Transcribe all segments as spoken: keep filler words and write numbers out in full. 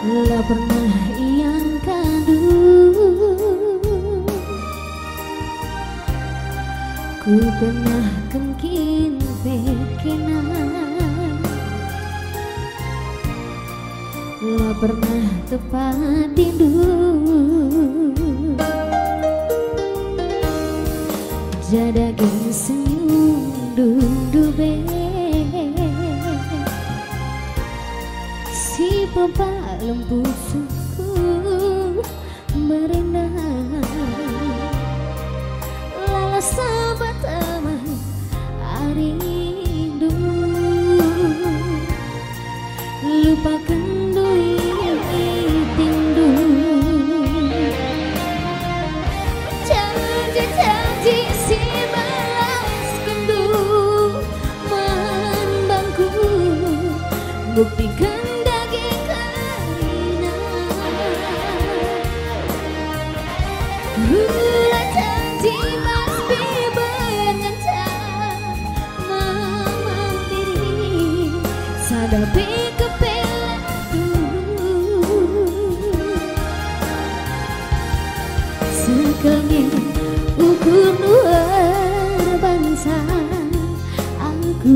lah pernah yang kadu ku pernah kengkin pekenan lah pernah tepat tidur jadagin senyum dudube si bapak lempu suku merenang lala sahabat teman arindu lupakan doi tindu janji-janji si balas kendu manbangku buktikan Gula janji mas bebengencang mama diri sadapi kepelatu sekalian ukur luar bangsa aku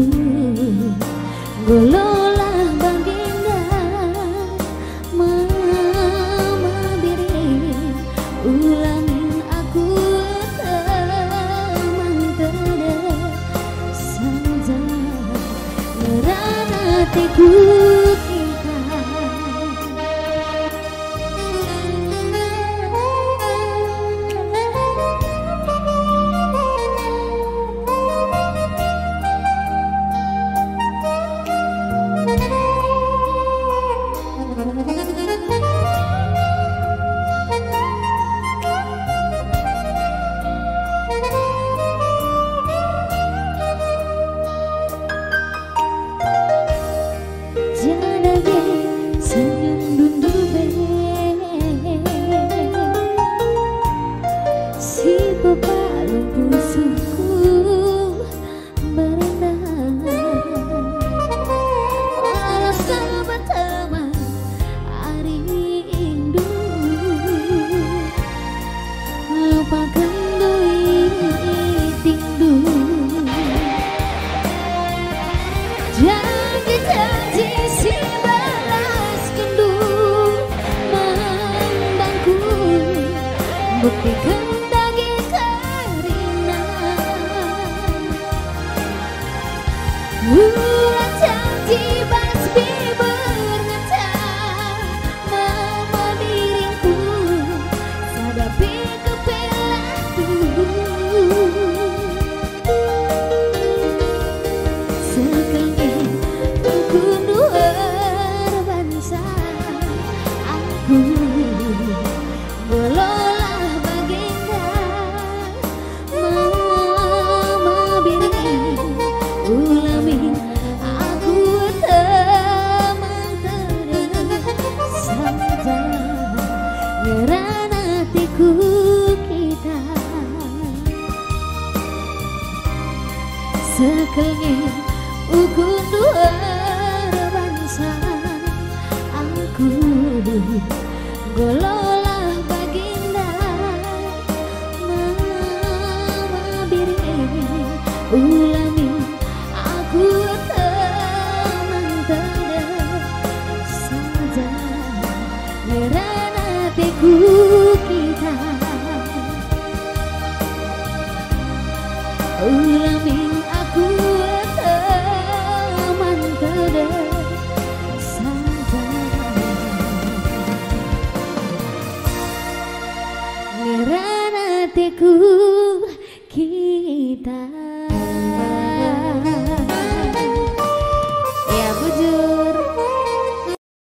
gololah baginda mama diri ulang hatiku kita janji-janji si balas kendu mandangku buktikan daging keringan bulan janji basbi berngecah mama diriku sadapi kepelatu gololah baginda mama biri ulami aku teman tersaja ngeran hatiku kita sekalian ukur luar bangsa aku gololah baginda mama biri ulami aku teman tersaja ngeran hatiku kita ulami aku teman tersaja ngeran hatiku